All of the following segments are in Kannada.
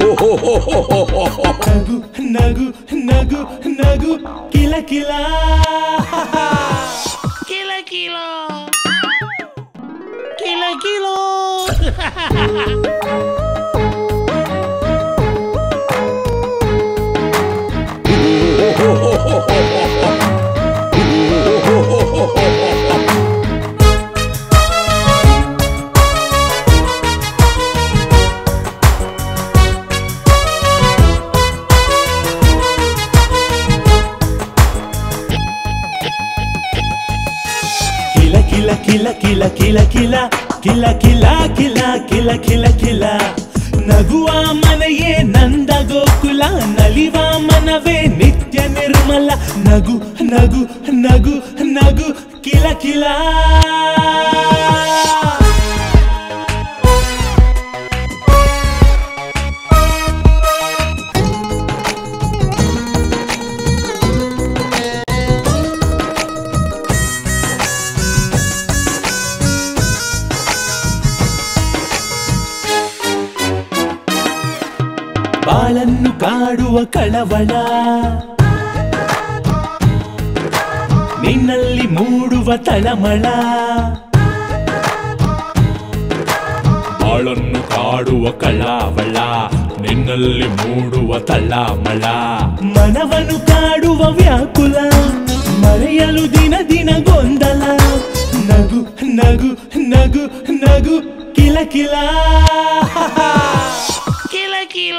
ನಗು ನಗು ನಗು ನಗು ಕಿಲ ಕಿಲ ಕಿಲ ಕಿಲ ಕಿಲ ಕಿಲೋ ಕಿಲ ಕಿಲ ಕಿಲ ಕಿಲ ಕಿಲ ಕಿಲ ಕಿಲ ಕಿಲ ಕಿಲ ಕಿಲ ನಗುವ ಮನೆಯೇ ನಂದ ಗೋಕುಲ ನಲಿವ ಮನವೇ ನಿತ್ಯ ನಿರ್ಮಲ ನಗು ನಗು ನಗು ನಗು ಕಿಲ ಕಿಲ ಬಾಳನ್ನು ಕಾಡುವ ಕಳವಳ ನಿನ್ನಲ್ಲಿ ಮೂಡುವ ತಳಮಳ ಬಾಳನ್ನು ಕಾಡುವ ಕಳವಳ ನಿನ್ನಲ್ಲಿ ಮೂಡುವ ತಳಮಳ ಮನವನ್ನು ಕಾಡುವ ವ್ಯಾಕುಲ ಮರೆಯಲು ದಿನ ದಿನ ಗೊಂದಲ ನಗು ನಗು ನಗು ನಗು ಕಿಲ ಕಿಲ ಕಿಲ ಕಿಲ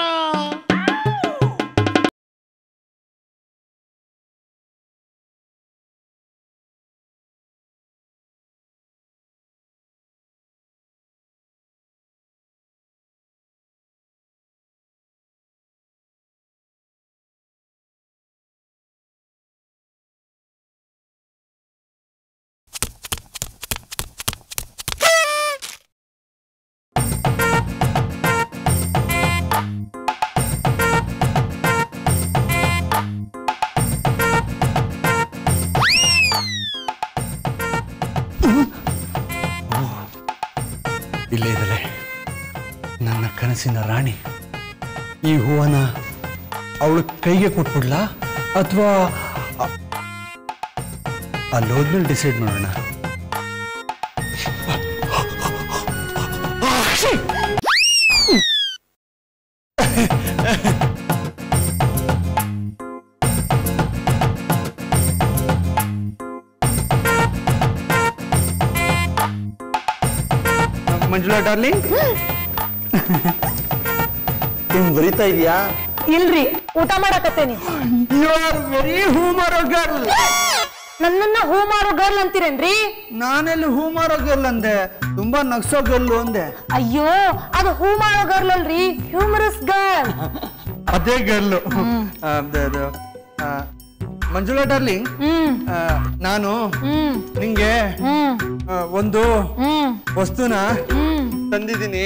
ಇಲ್ಲೇ ಇದ್ದಲೆ ನನ್ನ ಕನಸಿನ ರಾಣಿ. ಈ ಹೂವನ್ನ ಅವಳ ಕೈಗೆ ಕೊಟ್ಬಿಡ್ಲಾ ಅಥವಾ ಅಲ್ಲೋದ್ಮೇಲೆ ಡಿಸೈಡ್ ಮಾಡೋಣ. ಮಂಜುಳಾ ಡಾರ್ಲಿಂಗ್, ನಿಮ್ ಬರೀತಾ ಇದೆಯಾ? ಇಲ್ರಿ, ಊಟ ಮಾಡಕತ್ತೇನಿ. ಯು ಆರ್ ವೆರಿ ಹೂ ಮಾರೋ ಗರ್ಲ್. ನನ್ನನ್ನ ಹೂ ಮಾರೋ ಗರ್ಲ್ ಅಂತೀರೇನ್ರಿ? ನಾನೆಲ್ಲಿ ಹೂ ಮಾರೋ ಗರ್ಲ್ ಅಂದೆ, ತುಂಬಾ ನಗ್ಸೋ ಗರ್ಲ್ ಅಂದೆ. ಅಯ್ಯೋ, ಅದು ಹೂ ಮಾರೋ ಗರ್ಲ್ ಅಲ್ರಿ, ಹ್ಯೂಮರಸ್ ಗರ್ಲ್. ಅದೇ ಗರ್ಲು. ಮಂಜುಳಾ ಡಾರ್ಲಿಂಗ್, ನಾನು ನಿಂಗೆ ಒಂದು ವಸ್ತುನ ತಂದಿದ್ದೀನಿ.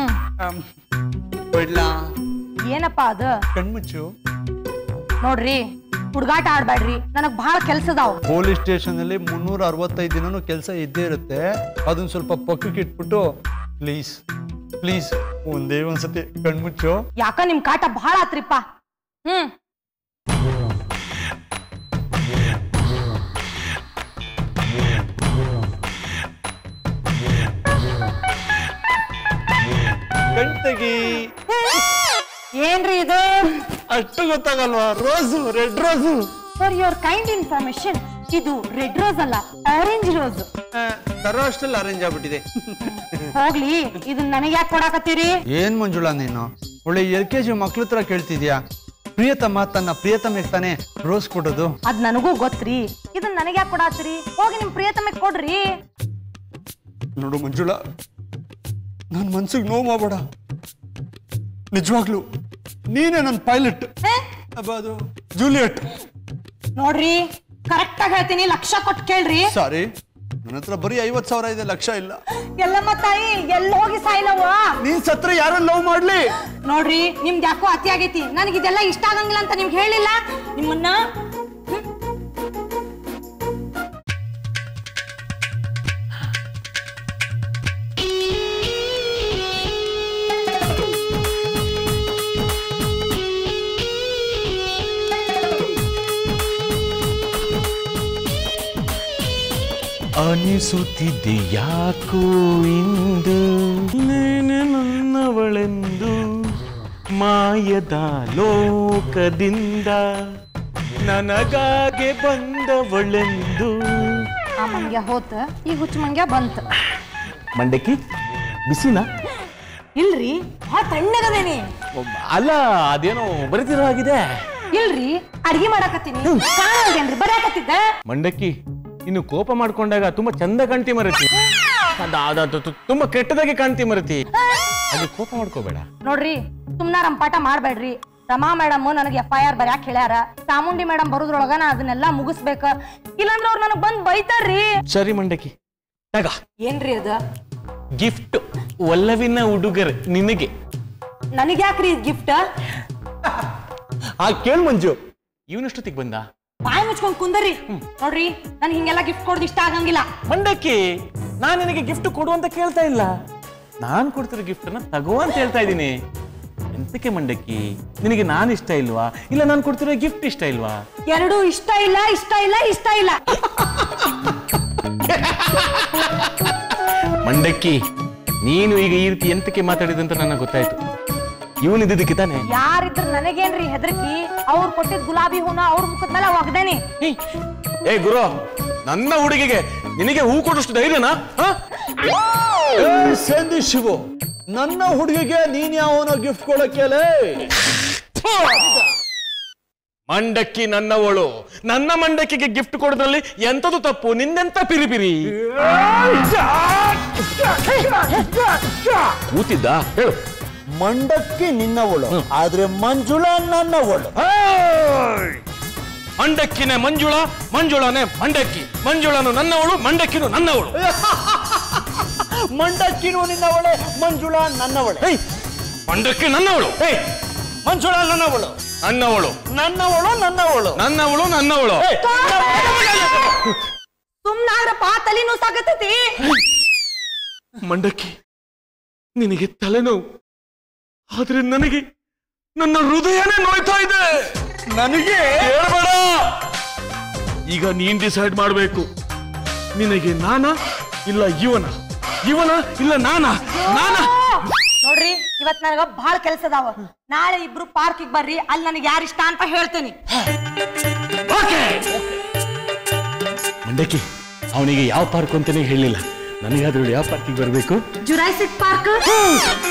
ಏನಪ್ಪ ಅದ? ಕಣ್ಮುಚ್ಚು. ನೋಡ್ರಿ, ಹುಡುಗಾಟ ಆಡ್ಬೇಡ್ರಿ, ನನಗ್ ಬಹಳ ಕೆಲ್ಸದಾವ್. ಪೊಲೀಸ್ ಸ್ಟೇಷನ್ ಅಲ್ಲಿ 365 ದಿನನೂ ಕೆಲಸ ಇದ್ದೇ ಇರುತ್ತೆ. ಅದನ್ನ ಸ್ವಲ್ಪ ಪಕ್ಕಕ್ಕೆ ಇಟ್ಬಿಟ್ಟು ಪ್ಲೀಸ್ ಪ್ಲೀಸ್ ಒಂದೇ ಒಂದ್ಸತಿ ಕಣ್ಮುಚ್ಚು. ಯಾಕ ನಿಮ್ ಕಾಟ ಬಹಳ ಆತ್ರಿಪ್ಪ. ಕಣ್ತಗಿ. ಏನ್ರಿ ಇದು? ಅಷ್ಟು ಗೊತ್ತಾಗಲ್ವಾ? Rose, red rose. For your kind information, ಇದು ರೆಡ್ ರೋಸ್ ಅಲ್ಲ, ಆರೆಂಜ್ ರೋಸ್. ತರೋ ಅಷ್ಟಲ್ಲಿ ಅರೇಂಜ್ ಆಗ್ಬಿಟ್ಟಿದೆ. ಹೋಗ್ಲಿ, ಇದನ್ನ ನನಗೆ ಯಾಕೆ ಕೊಡಾಕತ್ತೀರಿ? ಏನ್ ಮಂಜುಳಾ ನೀನು ಒಳ್ಳೆ LKG ಮಕ್ಳ ಹತ್ರ ಕೇಳ್ತಿದ್ಯಾ? ಪ್ರಿಯತಮ ತನ್ನ ಪ್ರಿಯತಮೆಗೆ ತಾನೆ ರೋಸ್ ಕೊಡೋದು. ಅದ್ ನನಗೂ ಗೊತ್ತ್ರಿ, ಇದನ್ನ ನನಗೆ ಯಾಕೆ ಕೊಡಾತ್ರಿ? ಹೋಗಿ ನಿಮ್ ಪ್ರಿಯತಮೆಗೆ ಕೊಡ್ರಿ. ನೋಡು ಮಂಜುಳಾ, ನನ್ ಮನ್ಸಿಗೆ ನೋವು ಮಾಡಬೇಡ. ನಿಜವಾಗ್ಲು ನೀನೇ ನನ್ನ ಪೈಲಟ್, ಅದು ಜೂಲಿಯಟ್. ನೋಡ್ರಿ, ಕರೆಕ್ಟ್ ಆಗಿ ಹೇಳ್ತೀನಿ, ಲಕ್ಷ ಕೊಟ್ಟು ಕೇಳ್ರಿ. ಸಾರಿ, ನನ್ನ ಹತ್ರ ಬರೀ 50,000 ಇದೆ, ಲಕ್ಷ ಇಲ್ಲ. ಎಲ್ಲಮ್ಮ ತಾಯಿ, ಎಲ್ಲಿ ಹೋಗಿ ಸಾಯ್ಲವ? ನೀನ್ ಸತ್ರ ಯಾರನ್ನ ಲವ್ ಮಾಡ್ಲಿ? ನೋಡ್ರಿ, ನಿಮ್ದು ಯಾಕೋ ಅತಿ ಆಗೈತಿ. ನನಗಿದೆಲ್ಲ ಇಷ್ಟ ಆಗಂಗಿಲ್ಲ ಅಂತ ನಿಮ್ಗೆ ಹೇಳಿಲ್ಲ. ನಿಮ್ಮನ್ನ ಅನಿಸುತ್ತಿದ್ದೆ ಯಾಕೋ ಇಂದು ನೀನೆ ನನ್ನವಳೆಂದು ಮಾಯದ ಲೋಕದಿಂದ ನನಗಾಗೆ ಬಂದವಳೆಂದು. ಆ ಮಂಗ್ಯ ಹೋತ ಈ ಹುಚ್ಚು ಮಂಗ್ಯ ಬಂತ. ಮಂಡಕ್ಕಿ ಬಿಸಿನಾ? ಇಲ್ರಿ ಭಾಳ ತಣ್ಣಗದೇನಿ. ಅಲ್ಲ ಅದೇನೋ ಬರೀತಿರೋ ಆಗಿದೆ. ಇಲ್ರಿ ಅಡ್ಗಿ ಮಾಡಾಕತ್ತೀನಿ. ಕಾಣಲ್ದೇನ್ರಿ ಬರಾಕತ್ತಿದ್ದ. ಮಂಡಕ್ಕಿ ಇನ್ನು ಕೋಪ ಮಾಡ್ಕೊಂಡಾಗ ತುಂಬಾ ಚಂದ ಕಾಣ್ತಿ ಮರತಿ, ತುಂಬಾ ಕೆಟ್ಟದಾಗಿ ಕಾಣ್ತಿ ಮರತಿ. ಅಲ್ಲಿ ಕೋಪ ಮಾಡ್ಕೋಬೇಡ ನೋಡ್ರಿ. ಸುಮ್ನ ರಂಪಾಟ ಮಾಡ್ಬೇಡ್ರಿ. ರಮಾ ಮೇಡಮ್ ನನಗೆ FIR ಬರ್ಯಾಕ್ ಹೇಳ್ಯಾರ. ಚಾಮುಂಡಿ ಮೇಡಮ್ ಬರೋದ್ರೊಳಗ ನಾ ಅದನ್ನೆಲ್ಲ ಮುಗಿಸ್ಬೇಕ, ಇಲ್ಲಾಂದ್ರೆ ಅವ್ರು ನನಗ್ ಬಂದ್ ಬೈತಾರ್ರಿ. ಸರಿ ಮಂಡಕ್ಕಿ ತಗ. ಏನ್ರಿ ಅದ? ಗಿಫ್ಟ್, ಒಲ್ಲವಿನ ಉಡುಗೊರೆ ನಿನಗೆ. ನನಗ್ ಯಾಕ್ರಿ ಗಿಫ್ಟ್? ಆ ಕೇಳ್ ಮಂಜು, ಇವನಷ್ಟೊತ್ತಿಗೆ ಬಂದ? ಬಾಯಿ ಮುಚ್ಕೊಂಡ್ ಕುಂದರಿ. ನೋಡ್ರಿ ನನ್ ಹಿಂಗೆಲ್ಲ ಗಿಫ್ಟ್ ಕೊಡೋದು ಇಷ್ಟ ಆಗಂಗಿಲ್ಲ. ಮಂಡಕ್ಕಿ ನಾನ್ ನಿನಗೆ ಗಿಫ್ಟ್ ಕೊಡು ಅಂತ ಕೇಳ್ತಾ ಇಲ್ಲ, ನಾನ್ ಕೊಡ್ತಿರೋ ಗಿಫ್ಟ್ ಅನ್ನ ತಗೋ ಅಂತ ಹೇಳ್ತಾ ಇದ್ದೀನಿ. ಎಂತಕ್ಕೆ ಮಂಡಕ್ಕಿ, ನಿನಗೆ ನಾನ್ ಇಷ್ಟ ಇಲ್ವಾ ಇಲ್ಲ ನಾನ್ ಕೊಡ್ತಿರೋ ಗಿಫ್ಟ್ ಇಷ್ಟ ಇಲ್ವಾ? ಎರಡೂ ಇಷ್ಟ ಇಲ್ಲ, ಇಷ್ಟ ಇಲ್ಲ, ಇಷ್ಟ ಇಲ್ಲ. ಮಂಡಕ್ಕಿ ನೀನು ಈಗ ಈ ರೀತಿ ಎಂತಕ್ಕೆ ಮಾತಾಡಿದಂತ ನನಗೆ ಗೊತ್ತಾಯ್ತು. ಇವನಿದ್ದಕ್ಕೆ ತಾನೆ. ಯಾರಿದ್ರು ನನಗೇನ್ರಿ ಹೆದರ್ಕಿ? ಅವ್ರು ಕೊಟ್ಟಿದ್ ಗುಲಾಬಿ ಹೂನ ಅವ್ರ ಮುಖದ ಮೇಲೆ ಒಗ್ದೇನಿ. ಏ ಗುರು, ನನ್ನ ಹುಡುಗಿಗೆ ನಿನಗೆ ಹೂ ಕೊಡೋಷ್ಟು ಧೈರ್ಯನಾ? ಸಂಧಿ ಶಿವು, ನನ್ನ ಹುಡುಗಿಗೆ ನೀನ್ ಯಾವನೋ ಗಿಫ್ಟ್ ಕೊಡಕ್ಕೆ? ಮಂಡಕ್ಕಿ ನನ್ನವಳು, ನನ್ನ ಮಂಡಕ್ಕಿಗೆ ಗಿಫ್ಟ್ ಕೊಡೋದ್ರಲ್ಲಿ ಎಂತದು ತಪ್ಪು? ನಿಂದೆಂತ ಪಿರಿಪಿರಿ ಕೂತಿದ್ದ ಹೇಳು. ಮಂಡಕ್ಕಿ ನಿನ್ನವಳು, ಆದ್ರೆ ಮಂಜುಳಾ ನನ್ನವಳು. ಮಂಡಕ್ಕಿನೇ ಮಂಜುಳ, ಮಂಜುಳನೇ ಮಂಡಕ್ಕಿ, ಮಂಜುಳನು ನನ್ನವಳು, ಮಂಡಕ್ಕಿನು ನನ್ನವಳು. ಮಂಡಕ್ಕಿನೂ ನಿನ್ನವಳೆ, ಮಂಜುಳಾ ನನ್ನವಳೆ. ಮಂಡಕ್ಕಿ ನನ್ನವಳು, ಮಂಜುಳಾ ನನ್ನವಳು, ನನ್ನವಳು, ನನ್ನವಳು, ನನ್ನವಳು, ನನ್ನವಳು, ನನ್ನವಳು. ಸುಮ್ನಾಗ್ರಪ್ಪ, ತಲೆನೂ ಸಾಕತೈತಿ. ಮಂಡಕ್ಕಿ ನಿನಗೆ ತಲೆನೋವು, ಆದ್ರೆ ನನಗೆ ನನ್ನ ಹೃದಯನೇ ನೋಯ್ತಾ ಇದೆ. ನನಗೆ ಹೇಳ್ಬೇಡ. ಈಗ ನೀನ್ ಡಿಸೈಡ್ ಮಾಡ್ಬೇಕು, ನಿನಗೆ ನಾನಾ ಇಲ್ಲ ಇವನ, ಇವನ ಇಲ್ಲ ನಾನಾ? ನೋಡ್ರಿ ಇವತ್ ನನಗ ಬಹಳ ಕೆಲಸ ಅದಾವ. ನಾಳೆ ಇಬ್ರು ಪಾರ್ಕಿಗೆ ಬರ್ರಿ, ಅಲ್ಲಿ ನನಗೆ ಯಾರು ಇಷ್ಟ ಅಂತ ಹೇಳ್ತೇನೆ. ಮಂಡಕ್ಕಿ ಅವನಿಗೆ ಯಾವ ಪಾರ್ಕ್ ಅಂತಾನೆ ಹೇಳಿಲ್ಲ, ನನಗಾದ್ರೂ ಯಾವ ಪಾರ್ಕಿಗೆ ಬರ್ಬೇಕು? Jurassic park.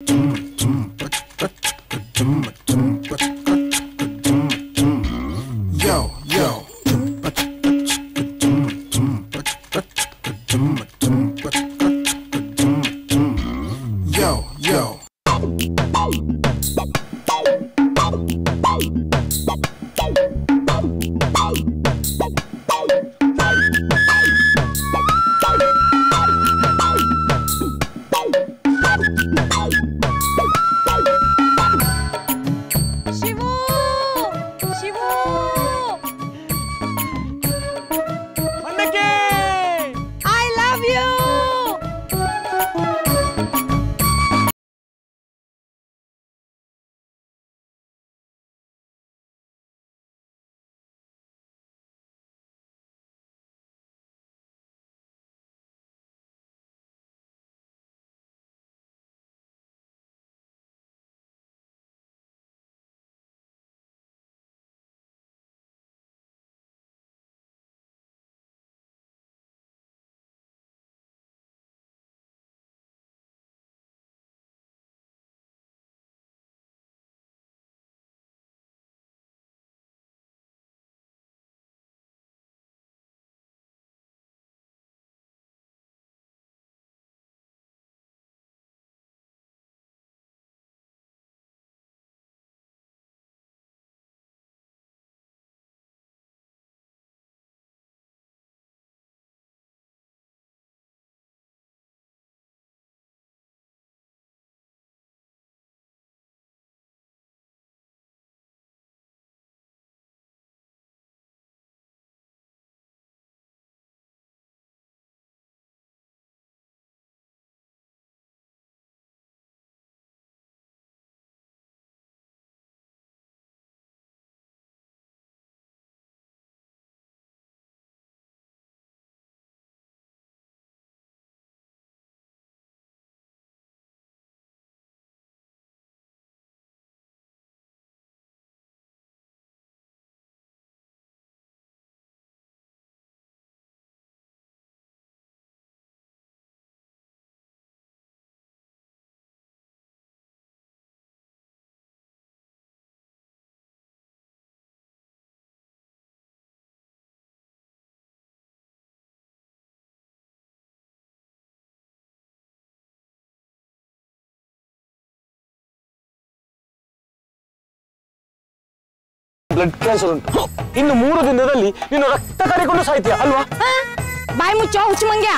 ಬ್ಲಡ್ ಕ್ಯಾನ್ಸರ್ ಉಂಟು. ಇನ್ನು 3 ದಿನದಲ್ಲಿ ನೀನು ರಕ್ತ ಕರಿಕೊಂಡು ಸಾಯ್ತೀಯ ಅಲ್ವಾ? ಬಾಯಿ ಮುಚ್ಚೋ ಹುಚ್ಚು ಮಂಗ್ಯ.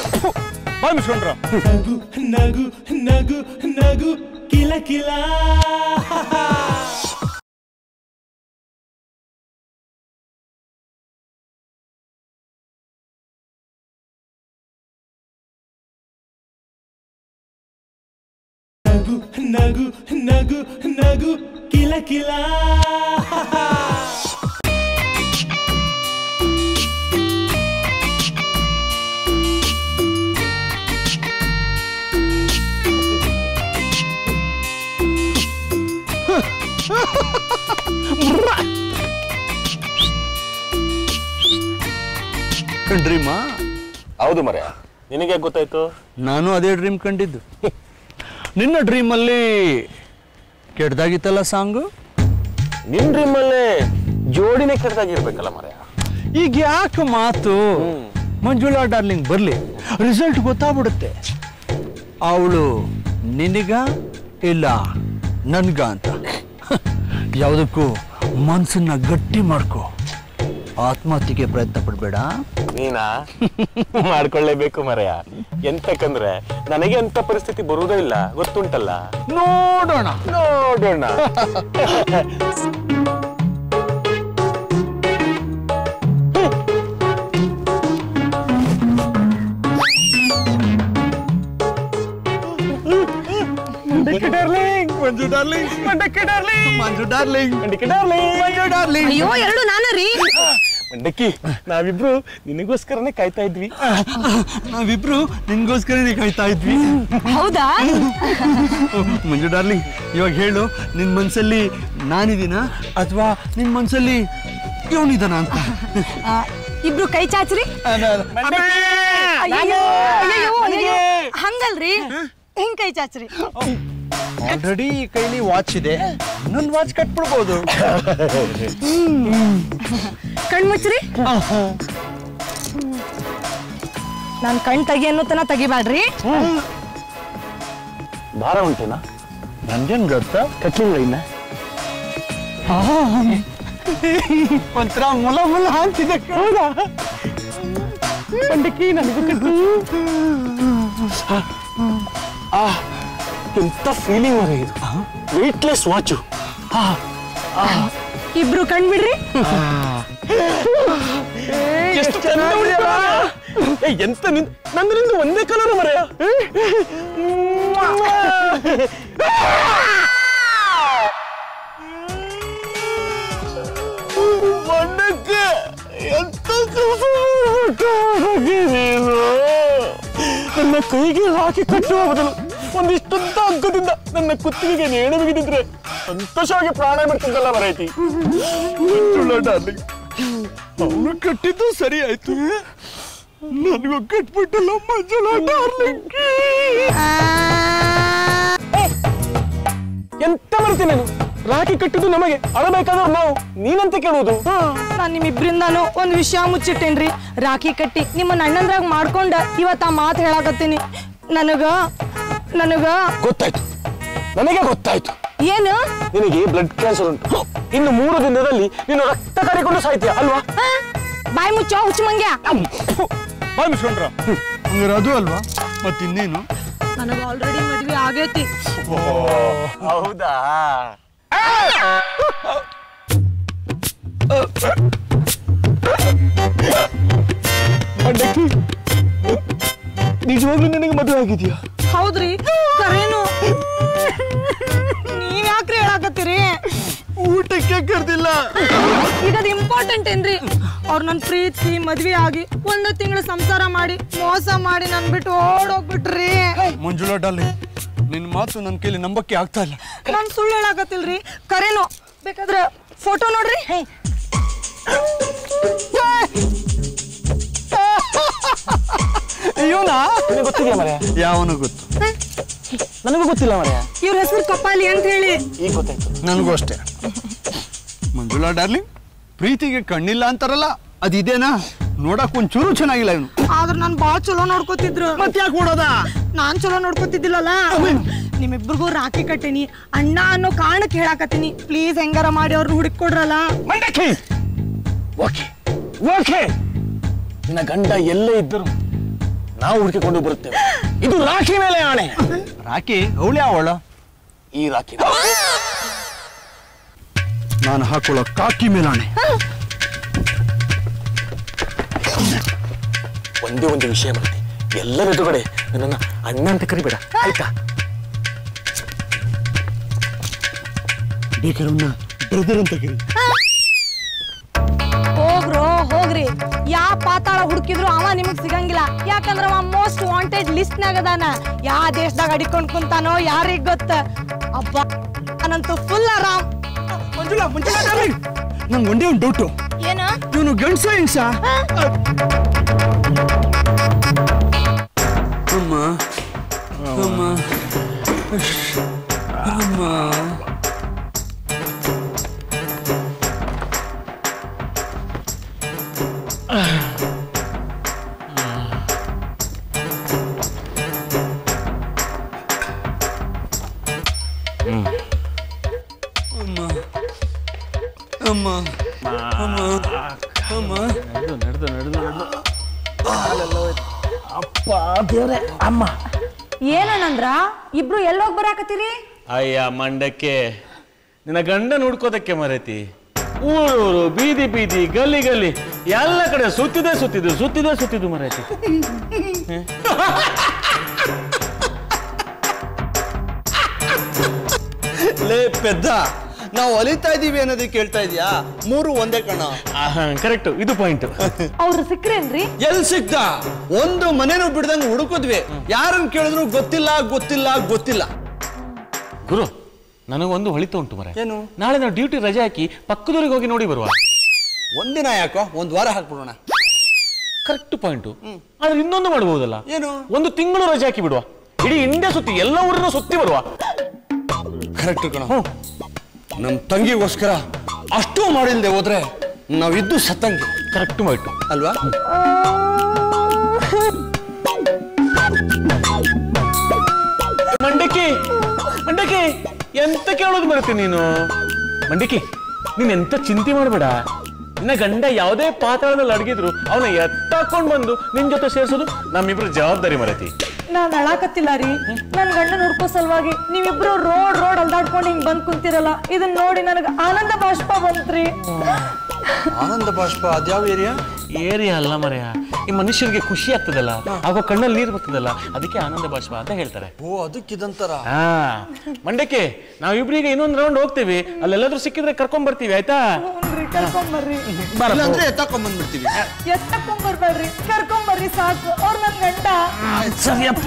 ಬಾಯಿ ಮುಚ್ಕೊಂಡ್ರ ನಗು ನಗು ನಗು ನಗು ಕಿಲ ಕಿಲ ನಗು ನಗು ನಗು ನಗು ಕಿಲ ಕಿಲ ಡ್ರೀಮಾ? ಹೌದು ಮರ್ಯ, ನಿನಗೆ ಗೊತ್ತಾಯ್ತು? ನಾನು ಅದೇ ಡ್ರೀಮ್ ಕಂಡಿದ್ದು. ನಿನ್ನ ಡ್ರೀಮಲ್ಲಿ ಕೆಡ್ದಾಗಿತ್ತಲ್ಲ ಸಾಂಗು? ನಿನ್ ಡ್ರೀಮಲ್ಲೇ ಜೋಡಿನೇ ಕೆಡ್ದಾಗಿರ್ಬೇಕಲ್ಲ ಮರ್ಯ. ಈಗ ಯಾಕೆ ಮಾತು? ಮಂಜುಳಾ ಡಾರ್ಲಿಂಗ್ ಬರ್ಲಿ, ರಿಸಲ್ಟ್ ಗೊತ್ತಾಗ್ಬಿಡುತ್ತೆ. ಅವಳು ನಿನಗ ಇಲ್ಲ ನನ್ಗ ಅಂತ. ಯಾವುದಕ್ಕೂ ಮನ್ಸನ್ನ ಗಟ್ಟಿ ಮಾಡ್ಕೋ, ಆತ್ಮಹತ್ಯೆಗೆ ಪ್ರಯತ್ನ ಪಡ್ಬೇಡ. ನೀನಾ ಮಾಡ್ಕೊಳ್ಳೇಬೇಕು ಮರ್ಯ. ಎಂತಕ್ಕಂದ್ರೆ ನನಗೆ ಅಂತ ಪರಿಸ್ಥಿತಿ ಬರುವುದೇ ಇಲ್ಲ, ಗೊತ್ತುಂಟಲ್ಲ. ನೋಡೋಣ ನೋಡೋಣ. ಮಂಜು ಡಾರ್ಲಿಂಗ್, ಮಂಡಕ್ಕಿ ಡಾರ್ಲಿಂಗ್, ಮಂಜು ಡಾರ್ಲಿಂಗ್, ಮಂಡಕ್ಕಿ ಡಾರ್ಲಿಂಗ್, ಮಂಜು ಡಾರ್ಲಿಂಗ್. ಅಯ್ಯೋ, ಎರಡು ನಾನರಿ. ಮಂಡಕ್ಕಿ, ನಾವಿಬ್ರು ನಿನಗೋಸ್ಕರನೇ ಕಾಯ್ತಾ ಇದ್ವಿ. ನಾವಿಬ್ರು ನಿನ್ಗೋಸ್ಕರನೇ ಕಾಯ್ತಾ ಇದ್ವಿ. ಹೌದಾ? ಮಂಜು ಡಾರ್ಲಿಂಗ್, ಇವಾಗ ಹೇಳು, ನಿನ್ ಮನ್ಸಲ್ಲಿ ನಾನಿದ್ದೀನ ಅಥವಾ ನಿನ್ ಮನ್ಸಲ್ಲಿ ಇವನಿದಾನ ಅಂತ? ಇಬ್ರು ಕೈ ಚಾಚ್ರಿ. ಹಂಗಲ್ರಿ, ಹಿಂಗ್ ಕೈ ಚಾಚ್ರಿ. ಆಲ್ರೆಡಿ ಈ ಕೈಲಿ ವಾಚ್ ಇದೆ, ಇನ್ನೊಂದು ವಾಚ್ ಕಟ್ಬಿಡ್ಬೋದು. ಕಣ್ಮುಚ್ಚ್ರಿ. ನಾನ್ ಕಣ್ ತೆಗಿ ಅನ್ನೋತನ ತೆಗಿಬ್ಯಾಡ್ರಿ. ಭಾರ ಉಂಟೇನಾ? ನನ್ಗೇನ್ ಗೊತ್ತಾ? ಕಟ್ಲಿಲ್ಲ ಇನ್ನ. ಒಂಥರ ಮುಲ ಮುಲ ಅಂತಿದೆ. ಹೌದಾ? ಕಂಡಕ್ಕಿ ನನಗೂ ಕಟ್ಟು. ಎಂತ ಫೀಲಿಂಗ್ ಮರ ಇದು. Weightless watch. ಇಬ್ರು ಕಣ್ ಬಿಡ್ರಿ. ಎಷ್ಟು ಚಂದ ಉಂಟಾ? ಎಂತ ನಂದ್ರಿಂದ ಒಂದೇ ಕಲರ್ ಮರೆಯ. ಮಂಡಕ್ಕೆ ಎಂತ ನನ್ನ ಕೈಗೆ ಹಾಕಿ ಕಟ್ಟುವ ಬದಲು ಒಂದಿಷ್ಟೊಂದ ಹಗ್ಗದಿಂದ ನನ್ನ ಕುತ್ತಿಗೆಗೆ ನೇಣು ಬಿಗಿದಿದ್ರೆ ಸಂತೋಷವಾಗಿ ಪ್ರಾಣ ಮಾಡ್ತಿದ್ದಲ್ಲ ಮರೈತಿ. ಅವನು ಕಟ್ಟಿದ್ದು ಸರಿ ಆಯ್ತು, ನನಗೂ ಕಟ್ಬಿಟ್ಟಲ್ಲ ಮಂಜುಳಾ ಡಾರ್ಲಿಂಗ್. ಎಂತ ಬರ್ತೀನಿ ನಾನು? ರಾಖಿ ಕಟ್ಟಿದ್ದು ನಮಗೆ, ಅಳಬೇಕಾದ್ರೆ ನಾವು ನೀನಂತ ಕೇಳುವುದು. ನಾನ್ ನಿಮ್ಮಿಬ್ರಿಂದಾನು ಒಂದ್ ವಿಷಯ ಮುಚ್ಚಿಟ್ಟೇನ್ರಿ. ರಾಖಿ ಕಟ್ಟಿ ನಿಮ್ಮ ಅಣ್ಣಂದ್ರಾಗ ಮಾಡ್ಕೊಂಡ ಇವತ್ತ ಆ ಮಾತು ಹೇಳಾಕತ್ತೀನಿ. ನನಗ ಗೊತ್ತಾಯ್ತು, ನನಗೆ ಗೊತ್ತಾಯ್ತು. ಏನು? ನಿನಗೆ ಬ್ಲಡ್ ಕ್ಯಾನ್ಸರ್ ಉಂಟು. ಇನ್ನು 3 ದಿನದಲ್ಲಿ ನೀನು ರಕ್ತ ಕರಿಕೊಂಡು ಸಾಯ್ತೀಯ ಅಲ್ವಾ? ಬಾಯಿ ಮುಚ್ಚ ಹುಚ್ಚು ಮಂಗ್ಯ. ಬಾಯ್ ಮುಚ್ಕೊಂಡ್ರ ಹಂಗಾರೆ ಅದು ಅಲ್ವಾ? ಮತ್ತಿನ್ನೇನು? ನನಗ ಆಲ್ರೆಡಿ ಮದ್ವೆ ಆಗೈತಿ. ಹೌದಾ? ನಿಜವಾಗ್ಲೂ ನಿನಗೆ ಮದುವೆ ಆಗಿದ್ಯಾ? ಹೌದ್ರಿ, ಕರೇನು. ನೀವ್ ಯಾಕ್ರಿ ಹೇಳಾಕತ್ತೀರಿ? ಊಟಕ್ಕೆ ಕರ್ದಿಲ್ಲ. ಈಗ ಅದು ಇಂಪಾರ್ಟೆಂಟ್ ಏನ್ರಿ? ಅವ್ರು ನನ್ ಪ್ರೀತಿ ಮದ್ವೆ ಆಗಿ 1 ತಿಂಗಳು ಸಂಸಾರ ಮಾಡಿ ಮೋಸ ಮಾಡಿ ನನ್ ಬಿಟ್ಟು ಓಡೋಗ್ಬಿಟ್ರಿ. ಮಂಜುಳಾ ಡಾರ್ಲಿಂಗ್, ನಿನ್ ಮಾತು ನನ್ನ ಕೈಲಿ ನಂಬಕ್ಕೆ ಆಗ್ತಾ ಇಲ್ಲ. ನಾನ್ ಸುಳ್ಳು ಹೇಳಾಕತ್ತಿಲ್ರಿ, ಕರೇನು. ಬೇಕಾದ್ರೆ ಫೋಟೋ ನೋಡ್ರಿ. ಇವನಾ? ನಿನಗೆ ಗೊತ್ತಿದೆಯಾ ಮರ್ಯ? ಯಾವನು ಗೊತ್ತು? ನನಗೂ ಗೊತ್ತಿಲ್ಲ ಮರ್ಯ. ಇವ್ರ ಹೆಸರು ಕಪಾಲಿ ಅಂತ ಹೇಳಿ. ಈಗ ಗೊತ್ತಾಯ್ತು. ನನಗೂ ಅಷ್ಟೇ. ಮಂಜುಳಾ ಡಾರ್ಲಿಂಗ್, ಪ್ರೀತಿಗೆ ಕಣ್ಣಿಲ್ಲ ಅಂತಾರಲ್ಲ, ಅದಿದೇನಾ? ನೋಡಕ್ ಒಂಚೂರು ಚೆನ್ನಾಗಿಲ್ಲ ಇವನು. ಆದ್ರ ನಾನ್ ಬಾಳ್ ಚಲೋ ನೋಡ್ಕೋತಿದ್ರು. ಮತ್ತೆ ಯಾಕೆ ನೋಡೋದ? ನಾನ್ ಚಲೋ ನೋಡ್ಕೋತಿದ್ದಿಲ್ಲಲ್ಲ. ನಿಮ್ಮಿಬ್ರಿಗೂ ರಾಖಿ ಕಟ್ಟೀನಿ, ಅಣ್ಣ ಅನ್ನೋ ಕಾರಣಕ್ಕೆ ಹೇಳಾಕತ್ತೀನಿ. ಪ್ಲೀಸ್ ಹೆಂಗಾರ ಮಾಡಿ ಅವ್ರನ್ನ ಹುಡುಕೊಡ್ರಲ್ಲ. ಓಕೆ ಓಕೆ, ನಿನ್ನ ಗಂಡ ಎಲ್ಲೇ ಇದ್ದರು ನಾವು ಹುಡುಕಿಕೊಂಡು ಬರುತ್ತೇವೆ. ಇದು ರಾಖಿ ಮೇಲೆ ಆಣೆ. ರಾಖಿ ಅವಳೆ ಅವಳ? ಈ ರಾಖಿ ನಾನು ಹಾಕೊಳ್ಳೋ ಕಾಕಿ ಮೇಲಾಣೆ. ಒಂದೇ ಒಂದು ವಿಷಯ ಮಾಡ್ತಿ, ಎಲ್ಲರ ಎದುರುಗಡೆ ನನ್ನನ್ನ ಅಣ್ಣ ಅಂತ ಕರಿಬೇಡ ಆಯ್ತಾ? ಬೇಕಾದ್ರೆ ಬ್ರದರ್ ಅಂತ ಕರಿ. ಹೋಗ್ರಿ, ಯಾ ಪಾತಾಳ ಹುಡುಕಿದ್ರು ಅವ ನಿಮಗ್ ಸಿಗಂಗಿಲ್ಲ. ಯಾಕಂದ್ರ ಅವ ಮೋಸ್ಟ್ ವಾಂಟೆಡ್ ಲಿಸ್ಟ್ ನಾಗ ಅದಾನ. ಯಾ ದೇಶದಾಗ ಅಡಿಕೊಂಡ್ ಕುಂತಾನೋ ಯಾರಿಗ್ ಗೊತ್ತ. ಅಬ್ಬ ನಾನಂತೂ ಫುಲ್ ಆರಾಮ್. ಮಂಜುಳಾ ನಂಗೆ ಒಂದೇ ಒಂದು ಡೌಟು. ಏನ? ಇವನು ಗಂಡ್ಸ ಹೆಂಗ್ಸ? ಅಮ್ಮ ಅಮ್ಮ ಅಮ್ಮ ಅಮ್ಮ ಅಮ್ಮ ಅಮ್ಮ ನಡೆದು ಅಪ್ಪ ದೇವ್ರೆ. ಅಮ್ಮ ಏನಂದ್ರ ಇಬ್ರು ಎಲ್ಲೋಗ್ ಬರಾಕತ್ತೀರಿ? ಅಯ್ಯ ಮಂಡಕ್ಕೆ, ನಿನ್ನ ಗಂಡ ನೋಡ್ಕೋದಕ್ಕೆ ಮರೈತಿ. ಊರೂರು ಬೀದಿ ಬೀದಿ ಗಲ್ಲಿ ಗಲ್ಲಿ ಎಲ್ಲ ಕಡೆ ಸುತ್ತಿದ್ದು ಮರೈತಿ. ಲೇ ಪೆದ್ದ, ನಾವು ಅಲಿತಾ ಇದೀವಿ ಅನ್ನೋದಕ್ಕೆ ಕೇಳ್ತಾ ಇದೀಯಾ? 3 ಒಂದೇ ಕಣ. ಕರೆಕ್ಟ್, ಇದು ಪಾಯಿಂಟ್. ಅವ್ರು ಸಿಕ್ರೇನ್ರಿ? ಎಲ್ ಸಿಕ್ತ? ಒಂದು ಮನೇನು ಬಿಡ್ದಂಗ್ ಹುಡುಕಿದ್ವಿ. ಯಾರನ್ನ ಕೇಳಿದ್ರು ಗೊತ್ತಿಲ್ಲ. ಗುರು, ನನಗೊಂದು ಹೊಳಿತ ಉಂಟು ಮರ. ಏನು? ನಾಳೆ ನಾವು ಡ್ಯೂಟಿ ರಜೆ ಹಾಕಿ ಪಕ್ಕದೂರಿಗೆ ಹೋಗಿ ನೋಡಿ ಬರುವ. ಒಂದಿನ ಯಾಕೋ, 1 ವಾರ ಹಾಕ್ಬಿಡೋಣ. Correct point. ಆದ್ರೆ ಇನ್ನೊಂದು ಮಾಡಬಹುದಲ್ಲ? ಏನು? 1 ತಿಂಗಳು ರಜೆ ಹಾಕಿ ಬಿಡುವ. ಇಡೀ ಇಂಡಿಯಾ ಸುತ್ತಿ ಎಲ್ಲ ಊರನ್ನು ಸುತ್ತಿ ಬರುವ. ಕರೆಕ್ಟ್ ಕಣ. ನಮ್ಮ ತಂಗಿಗೋಸ್ಕರ ಅಷ್ಟು ಮಾಡಿಲ್ದೆ ಹೋದ್ರೆ ನಾವಿದ್ದು ಸತ್ತಂಗೆ. ಕರೆಕ್ಟ್ ಮಾಡ್ತು ಅಲ್ವಾ? ಮಂಡಕ್ಕಿ ಮಂಡಕ್ಕಿ ಎಂತ ಕೇಳೋದು ಬರುತ್ತೆ ನೀನು? ಮಂಡಕ್ಕಿ ನೀನ್ ಎಂತ ಚಿಂತೆ ಮಾಡಬೇಡ. ನಿನ್ನ ಗಂಡ ಯಾವುದೇ ಪಾತಾಳದಲ್ಲಿ ಅಡಗಿದ್ರು ಅವನ ಎತ್ತಾಕೊಂಡ್ ಬಂದು ನಿನ್ ಜೊತೆ ಸೇರ್ಸೋದು ನಮ್ಮಿಬ್ರು ಜವಾಬ್ದಾರಿ ಮರತಿ. ನಾನ್ ಅಳಾಕತ್ತಿಲ್ಲ ರೀ, ನನ್ ಗಂಡ ನೋಡ್ಕೋ ಸಲುವಾಗಿ ನೀವಿಬ್ರು ರೋಡ್ ಅಲ್ದಾಡ್ಕೊಂಡು ಹಿಂಗ್ ಬಂದ್ ಕುಂತಿರಲ್ಲ, ಇದನ್ನ ನೋಡಿ ನನಗ ಆನಂದ ಬಾಷ್ಪ ಬಂತ್ರಿ. ಆನಂದ ಬಾಷ್ಪ ಅದ್ಯಾವ ಏರಿಯಾ ಅಲ್ಲ ಮರೆಯ, ಈ ಮನುಷ್ಯರಿಗೆ ಖುಷಿ ಆಗ್ತದಲ್ಲ, ಆಗ ಕಣ್ಣಲ್ಲಿ ನೀರು ಬರ್ತದಲ್ಲ, ಅದಕ್ಕೆ ಆನಂದ ಬಾಷ್ಪ ಅಂತ ಹೇಳ್ತಾರೆ. ಓ, ಅದಕ್ಕಿದಂತರ. ಮಂಡಕ್ಕೆ ನಾವಿಬ್ರಿಗೆ ಇನ್ನೊಂದು ರೌಂಡ್ ಹೋಗ್ತೀವಿ, ಅಲ್ಲೆಲ್ಲಾದ್ರೂ ಸಿಕ್ಕಿದ್ರೆ ಕರ್ಕೊಂಡ್ ಬರ್ತೀವಿ, ಆಯ್ತಾ? ಕರ್ಕೊಂಬರ್ರಿ. ಅಂದ್ರೆ ಎತ್ತಾಕೊಂಡ್ಬಂದ್ಬಿಡ್ತೀವಿ. ಎತ್ತಕೊಂಬರ್ಬೇಡ್ರಿ, ಕರ್ಕೊಂಬರ್ರಿ ಸಾಕು. ಅವ್ರ ನನ್ ಗಂಡ. ಸರಿಯಪ್ಪ.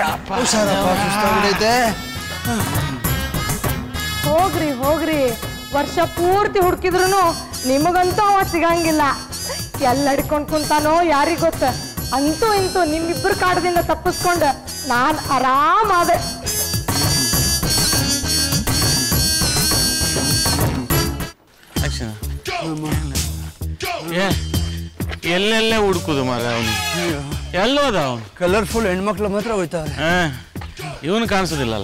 ಹೋಗ್ರಿ ವರ್ಷ ಪೂರ್ತಿ ಹುಡುಕಿದ್ರು ನಿಮಗಂತೂ ಅವ ಸಿಗಂಗಿಲ್ಲ. ಎಲ್ಲ ಹಿಡ್ಕೊಂಡ್ ಕುಂತಾನೋ ಯಾರಿಗ್ ಗೊತ್ತ. ಅಂತೂ ಇಂತೂ ನಿಮ್ಮಿಬ್ಬರು ಕಾಡದಿಂದ ತಪ್ಪಿಸ್ಕೊಂಡು ನಾನ್ ಆರಾಮಾದೆ. ಎಲ್ಲೆಲ್ಲೇ ಹುಡುಕುದು ಮರ ಅವನು, ಎಲ್ಲೋದ ಅವನು? ಕಲರ್ಫುಲ್ ಹೆಣ್ಮಕ್ಳು ಮಾತ್ರ ಹೋಯ್ತಾರೆ. ಇವನು ಕಾಣಿಸೋದಿಲ್ಲಲ್ಲ.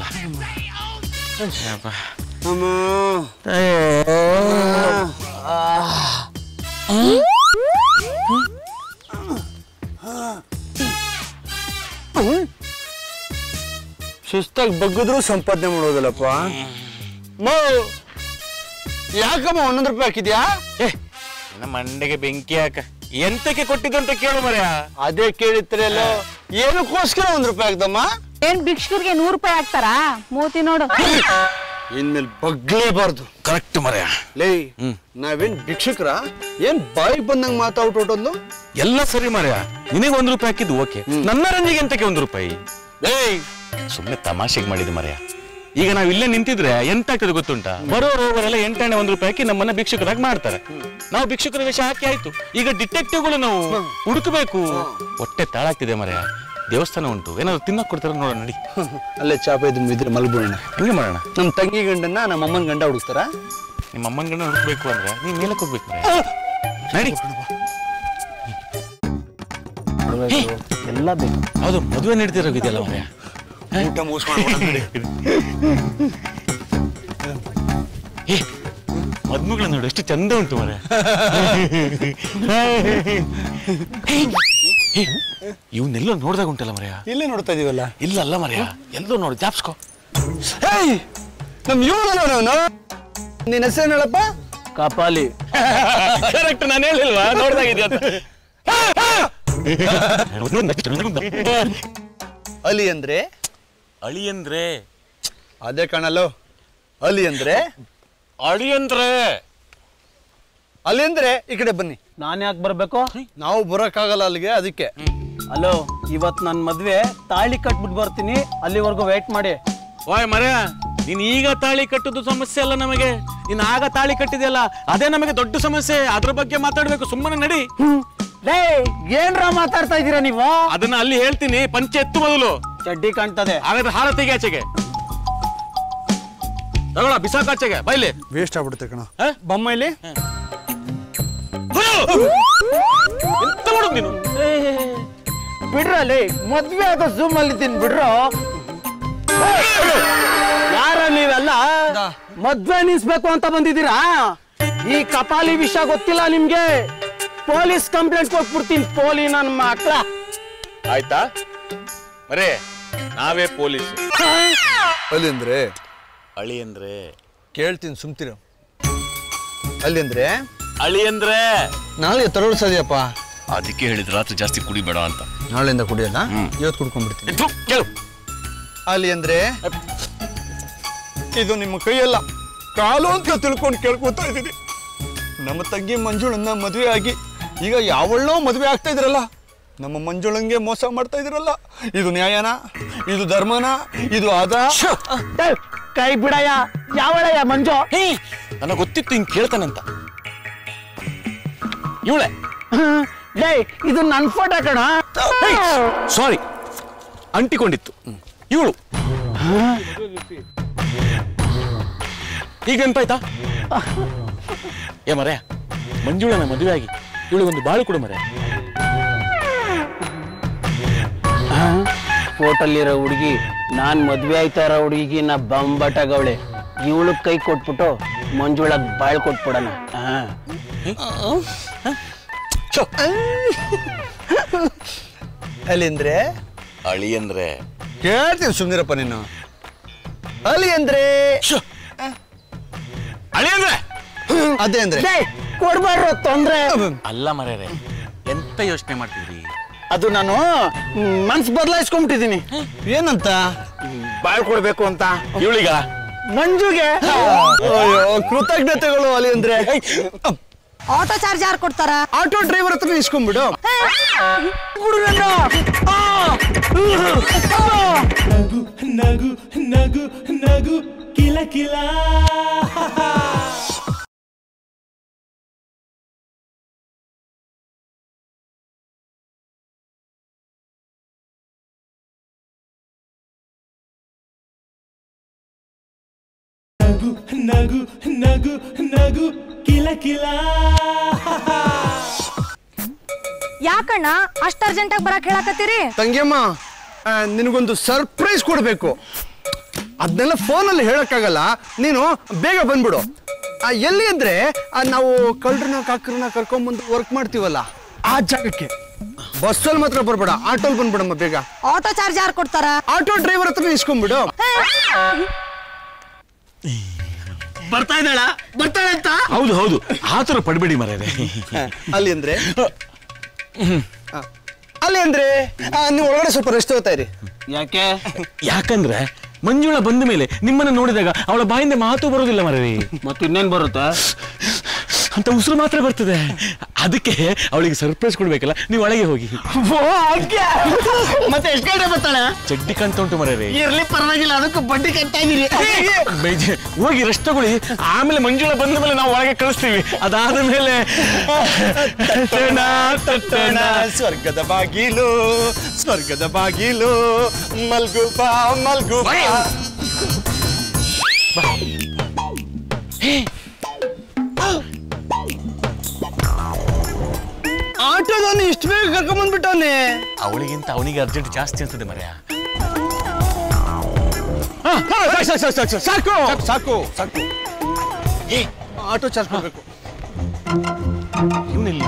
ಸುಸ್ತಾಗಿ ಬಗ್ಗಿದ್ರು ಸಂಪಾದನೆ ಮಾಡೋದಿಲ್ಲಪ್ಪ. ಯಾಕಮ್ಮ 100 ರೂಪಾಯಿ ಹಾಕಿದ್ಯಾ? ನಮ್ಮ ಮಂಡೆಗೆ ಬೆಂಕಿ ಹಾಕ. ಎಂತಕ್ಕೆ ಕೊಟ್ಟಿದ್ದು ಅಂತ ಕೇಳು ಮರ್ಯ. ಅದೇ ಕೇಳಿತ್ರಲ್ಲ, ಏನಕ್ಕೋಸ್ಕರ 1 ರೂಪಾಯಿ ಹಾಕ್ದಮ್ಮ? ಏನ್ ಭಿಕ್ಷುಕರಿಗೆ 100 ರೂಪಾಯಿ ಹಾಕ್ತಾರಾ? ಮೂತಿ ನೋಡು. ಇನ್ಮೇಲೆ ಬಗ್ಲೇಬಾರ್ದು. ಕರೆಕ್ಟ್ ಮರ್ಯ. ಲೇ, ನಾವೇನ್ ಭಿಕ್ಷುಕರ? ಏನ್ ಬಾಯಿಗೆ ಬಂದಂಗ್ ಮಾತಾಡ್ಬಿಟ್ಟು ಎಲ್ಲ ಸರಿ ಮರ್ಯ. ನಿನಗೆ 1 ರೂಪಾಯಿ ಹಾಕಿದ್ದು ಓಕೆ, ನನ್ನ ರಂಜಿಗೆ ಎಂತಕ್ಕೆ 1 ರೂಪಾಯಿ? ಸುಮ್ಮನೆ ತಮಾಷೆಗೆ ಮಾಡಿದ್ದು ಮರ್ಯ. ಈಗ ನಾವ್ ಇಲ್ಲೇ ನಿಂತಿದ್ರೆ ಎಂತ ಆಗ್ತದೆ ಗೊತ್ತುಂಟಾ? ಬರೋರೆಲ್ಲ 8 1 ರೂಪಾಯಿ ಹಾಕಿ ನಮ್ಮನ್ನ ಭಿಕ್ಷುಕರಾಗಿ ಮಾಡ್ತಾರೆ. ನಾವು ಭಿಕ್ಷುಕರ ವೇಷ ಹಾಕಿ ಆಯ್ತು. ಈಗ ಡಿಟೆಕ್ಟಿವ್ಗಳು ನಾವು ಹುಡುಕಬೇಕು. ಹೊಟ್ಟೆ ತಾಳಾಗ್ತಿದೆ ಮರ್ಯ. ದೇವಸ್ಥಾನ ಉಂಟು, ಏನಾದ್ರು ತಿನ್ನಕ್ ಕೊಡ್ತಾರ ನೋಡೋಣ, ನಡಿ. ಅಲ್ಲೇ ಚಾಪ ಇದ್ರೆ ಮಲ್ಬೋಣ. ಹಂಗೆ ಮಾಡೋಣ. ನಮ್ ತಂಗಿ ಗಂಡನ್ನ ನಮ್ಮ ಅಮ್ಮನ ಗಂಡ ಹುಡುಕ್ತಾರ. ನಿಮ್ಮ ಅಮ್ಮನ ಗಂಡ ಹುಡುಕ್ಬೇಕು ಅಂದ್ರೆ ನೀವ್ ಮೇಲಕ್ಕೆ ಹೋಗ್ಬೇಕು ನಡಿ. ಎಲ್ಲ ಬೇಕು. ಹೌದು, ಮದುವೆ ನಡೀತಿರೋಗಿದೆಯಲ್ಲ ಮರ್ಯ. ಊಟ ಮುಗಿಸ್ಕೊಂಡು ಮದ್ಮಗಳು ನೋಡು ಎಷ್ಟು ಚಂದ ಉಂಟು ಮರ. ಇವನ್ನೆಲ್ಲ ನೋಡ್ದಾಗ ಉಂಟಲ್ಲ ಮರ್ಯ. ಇಲ್ಲೇ ನೋಡ್ತಾ ಇದೀವಲ್ಲ. ಇಲ್ಲ ಅಲ್ಲ ಮರ್ಯ, ಎಲ್ಲೋ ನೋಡು, ಜಾಪ್ಸ್ಕೋ. ನಮ್ ಇವನು ನಿನ್ನ ಹೆಸರು ಹೇಳಪ್ಪ? ಕಪಾಲಿ. ಕರೆಕ್ಟ್, ನಾನು ಹೇಳಿಲ್ವಾ ನೋಡ್ದಾಗಿದ್ಯಾ? ಅಲಿ ಅಂದ್ರೆ ಅಳಿ ಅಂದ್ರೆ ಅದೇ ಕಾಣಲ್ಲೋ. ಅಲಿ ಅಂದ್ರೆ ಅಳಿ ಅಂದ್ರೆ ಅಲ್ಲಿ ಅಂದ್ರೆ ಈ ಕಡೆ ಬನ್ನಿ. ನಾನು ಯಾಕೆ ಬರ್ಬೇಕು? ನಾವು ಬರೋಕ್ಕಾಗಲ್ಲ ಅಲ್ಲಿಗೆ, ಅದಕ್ಕೆ. ಹಲೋ, ಇವತ್ತು ನನ್ನ ಮದ್ವೆ ತಾಳಿ ಕಟ್ಬಿಟ್ಟು ಬರ್ತೀನಿ, ಅಲ್ಲಿವರೆಗೂ ವೇಟ್ ಮಾಡಿ. ಓಯ್ ಮರ್ಯ, ನೀನ್ ಈಗ ತಾಳಿ ಕಟ್ಟುದು ಸಮಸ್ಯೆ ಅಲ್ಲ ನಮಗೆ. ನೀನ್ ಆಗ ತಾಳಿ ಕಟ್ಟಿದೆಯಲ್ಲ ಅದೇ ನಮಗೆ ದೊಡ್ಡ ಸಮಸ್ಯೆ. ಅದ್ರ ಬಗ್ಗೆ ಮಾತಾಡ್ಬೇಕು, ಸುಮ್ಮನೆ ನಡಿ. ಲೇ, ಏನ್ರ ಮಾತಾಡ್ತಾ ಇದೀರಾ ನೀವು? ಅದನ್ನ ಅಲ್ಲಿ ಹೇಳ್ತೀನಿ, ಪಂಚೆ ಎತ್ತು ಮೊದಲು. ಚಡ್ಡಿ ಕಾಣ್ತದೆ. ಹಾಗಾದ್ರೆ ಹಾರ ತೆಗಿ ಆಚೆಗೆ, ತಗೊಳ ಬಿಸಾಕ ಆಚೆಗೆ, ಬೈಲಿ. ವೇಸ್ಟ್ ಆಗ್ಬಿಡುತ್ತೆ ಕಣ. ಬಮ್ಮ ಇಲ್ಲಿ ಎಂತ ಮಾಡೋದು ನೀನು? ಬಿಡ್ರಲ್ಲಿ ಮದ್ವೆ ಆಗ ಝೂಮ್ ಅಲ್ಲಿ ಇದ್ದೀನಿ, ಬಿಡ್ರು. ಯಾರ ನೀವೆಲ್ಲ ಮದ್ವೆ ನಿಲ್ಸ್ಬೇಕು ಅಂತ ಬಂದಿದ್ದೀರಾ? ಈ ಕಪಾಲಿ ವಿಷಯ ಗೊತ್ತಿಲ್ಲ ನಿಮ್ಗೆ? ಪೊಲೀಸ್ ಕಂಪ್ಲೇಂಟ್ ಕೊಟ್ಬಿಡ್ತೀನಿ, ಪೋಲಿ ನನ್ನ ಮಕ್ಳ. ಆಯ್ತಾ ಮರೇ, ನಾವೇ ಪೊಲೀಸ್. ಅಲ್ಲಿ ಅಂದ್ರೆ ಅಳಿ ಅಂದ್ರೆ ಕೇಳ್ತೀನಿ, ಸುಮ್ತಿರು. ಅಲ್ಲಿ ಅಂದ್ರೆ ಅಳಿ ಅಂದ್ರೆ ನಾಳೆ ತರೋಡ್ಸದಿಯಪ್ಪ. ಅದಕ್ಕೆ ಹೇಳಿದ್ ರಾತ್ರಿ ಜಾಸ್ತಿ ಕುಡಿಬೇಡ ಅಂತ. ನಾಳೆಯಿಂದ ಕುಡಿಯಲ್ಲ, ಇವತ್ತು ಕುಡ್ಕೊಂಡ್ಬಿಡ್ತೀನಿ. ಕೇಳು. ಅಲ್ಲಿ ಅಂದ್ರೆ ಇದು ನಿಮ್ಮ ಕೈಯಲ್ಲ, ಕಾಲು ಅಂತ ತಿಳ್ಕೊಂಡು ಕೇಳ್ಕೊತಾ ಇದ್ದೀನಿ. ನಮ್ಮ ತಂಗಿ ಮಂಜುಳನ್ನ ಮದುವೆ ಆಗಿ ಈಗ ಯಾವಳ್ಳೋ ಮದುವೆ ಆಗ್ತಾ ಇದ್ರಲ್ಲ, ನಮ್ಮ ಮಂಜುಳಂಗೆ ಮೋಸ ಮಾಡ್ತಾ ಇದ್ರಲ್ಲ. ಇದು ನ್ಯಾಯನಾ? ಇದು ಧರ್ಮನಾ? ಇದು ಕೈ ಬಿಡಯ್ಯ. ಯಾವಳಯ್ಯ ಮಂಜು? ನನಗೆ ಗೊತ್ತಿತ್ತು ಹಿಂಗ್ ಕೇಳ್ತಾನಂತ. ಇವಳೆ. ಲೇ, ಇದು ನನ್ ಫೋಟೋ ಕಣ. ಸಾರಿ, ಅಂಟಿಕೊಂಡಿತ್ತು. ಇವಳು ಈಗ ನೆನ್ಪಾಯ್ತಾ? ಏ ಮರೆ, ಮಂಜುಳನ ಮದುವೆ ಆಗಿ ಇವಳಿಗೊಂದು ಬಾಳು ಕೊಡು ಮರೆ. ಫೋಟೋಲಿರೋ ಹುಡುಗಿ ನಾನ್ ಮದ್ವೆ ಆಯ್ತಾ ಇರೋ ಹುಡುಗಿಗೆ ನಾ ಬಂಬಟಗವಳೆ. ಇವಳಗ್ ಕೈ ಕೊಟ್ಬಿಟ್ಟು ಮಂಜುಳಗ್ ಬಾಳ್ ಕೊಟ್ಬಿಡಣ. ಅಲ್ಲಿ ಅಂದ್ರೆ ಅಳಿ ಅಂದ್ರೆ ಕೇಳ್ತೀನಿ ಸುಮ್ನಿರಪ್ಪ ನೀನು. ಅಲ್ಲಿ ಅಂದ್ರೆ ಅಳಿ ಅಂದ್ರೆ ಅದೇ ಅಂದ್ರೆ ಕೊಡ್ಬಾರ್ದು ತೊಂದ್ರೆ. ಅಲ್ಲ ಮರ್ಯಾರೆ, ಎಂತ ಯೋಚನೆ ಮಾಡ್ತಿದ್ರಿ? ಅದು ನಾನು ಮನ್ಸ್ ಬದಲಾಯಿಸ್ಕೊಂಡ್ಬಿಟ್ಟಿದೀನಿ. ಏನಂತ? ಬಾಳ್ ಕೊಡ್ಬೇಕು ಅಂತ ಇವಳಿಗ ಮಂಜುಗೆ. ಕೃತಜ್ಞತೆಗಳು ಅಲ್ಲಿ ಅಂದ್ರೆ. ಆಟೋ ಚಾರ್ಜ್ ಯಾರು ಕೊಡ್ತಾರ? ಆಟೋ ಡ್ರೈವರ್ ಹತ್ರ ಇಸ್ಕೊಂಡ್ಬಿಡು. ನಗು ನಗು ನಗು ನಗು ಕಿಲ ಕಿಲ. ನಗು ನಗು ನಗು ನಗು ಕಿಲ ಕಿಲ. ಯಾಕಣ್ಣ ಅಷ್ಟ್ ಅರ್ಜೆಂಟ್ ಆಗಿ ಬರಕ್ ಹೇಳಕತ್ತೀರಿ? ತಂಗಿಯಮ್ಮ, ನಿನಗೊಂದು ಸರ್ಪ್ರೈಸ್ ಕೊಡ್ಬೇಕು. ಅದನ್ನೆಲ್ಲ ಫೋನಲ್ಲಿ ಹೇಳಕ್ಕಾಗಲ್ಲ, ನೀನು ಬೇಗ ಬಂದ್ಬಿಡು. ಎಲ್ಲಿ ಅಂದ್ರೆ ನಾವು ಕಳ್ಳರನ್ನ ಕಾಕರನ್ನ ಕರ್ಕೊಂಡ್ಬಂದು ವರ್ಕ್ ಮಾಡ್ತೀವಲ್ಲ ಆ ಜಾಗಕ್ಕೆ. ಬಸ್ಸಲ್ಲಿ ಮಾತ್ರ ಬರ್ಬೇಡ, ಆಟೋಲ್ ಬಂದ್ಬಿಡಮ್ಮ ಬೇಗ. ಆಟೋ ಚಾರ್ಜ್ ಯಾರು ಕೊಡ್ತಾರ? ಆಟೋ ಡ್ರೈವರ್ ಹತ್ರ ಇಸ್ಕೊಂಡ್ಬಿಡು. ಬರ್ತಾಳೆ ಅಂತ. ಹೌದು ಹೌದು, ಆತರ ಪಡ್ಬೇಡಿ ಮರ್ಯಾರೆ. ಅಲ್ಲಿ ಅಂದ್ರೆ ಅಲ್ಲಿ ಅಂದ್ರೆ ನೀವು ಒಳಗಡೆ ಸ್ವಲ್ಪ ರೆಸ್ಟ್ ತಗೋತಾ ಇರಿ. ಯಾಕೆ? ಯಾಕಂದ್ರೆ ಮಂಜುಳ ಬಂದ ಮೇಲೆ ನಿಮ್ಮನ್ನ ನೋಡಿದಾಗ ಅವಳ ಬಾಯಿಂದ ಮಾತು ಬರೋದಿಲ್ಲ ಮರ್ಯಾರೆ. ಮತ್ತೆ ಇನ್ನೇನ್ ಬರುತ್ತೆ ಅಂತ ಉಸಿರು ಮಾತ್ರ ಬರ್ತದೆ. ಅದಕ್ಕೆ ಅವಳಿಗೆ ಸರ್ಪ್ರೈಸ್ ಕೊಡ್ಬೇಕಲ್ಲ, ನೀವು ಒಳಗೆ ಹೋಗಿ. ಮತ್ತೆ ಎಷ್ಟು ಗಂಟೆ ಬರ್ತಾಳೆ? ಚಡ್ಡಿ ಕಾಣ್ತಾ ಉಂಟು ಮರ್ಯಾರೆ. ಇರ್ಲಿ ಪರವಾಗಿಲ್ಲ, ಅದಕ್ಕೂ ಬಡ್ಡಿ ಕಟ್ತಾ ಇದೀರಿ. ಹೋಗಿ ರೆಸ್ಟ್ ತಗೊಳ್ಳಿ. ಆಮೇಲೆ ಮಂಜುಳ ಬಂದ ಮೇಲೆ ನಾವು ಒಳಗೆ ಕಳಿಸ್ತೀವಿ. ಅದಾದ ಮೇಲೆ ಸ್ವರ್ಗದ ಬಾಗಿಲು ಸ್ವರ್ಗದ ಬಾಗಿಲು ಮಲ್ಗು ಬಾ ಮಲ್ಗು ಬಾ. ಆಟೋದವನು ಇಷ್ಟು ಬೇಗ ಕರ್ಕೊಂಡ್ಬಂದ್ಬಿಟ್ಟವನೆ. ಅವಳಿಗಿಂತ ಅವನಿಗೆ ಅರ್ಜೆಂಟ್ ಜಾಸ್ತಿ ಅನ್ಸುತ್ತೆ ಮರ್ಯಾ. ಸಾಕು ಸಾಕು ಸಾಕು. ಆಟೋ ಚಾರ್ಜ್ ಕೊಡ್ಬೇಕು. ಇವನಿಲ್ಲ.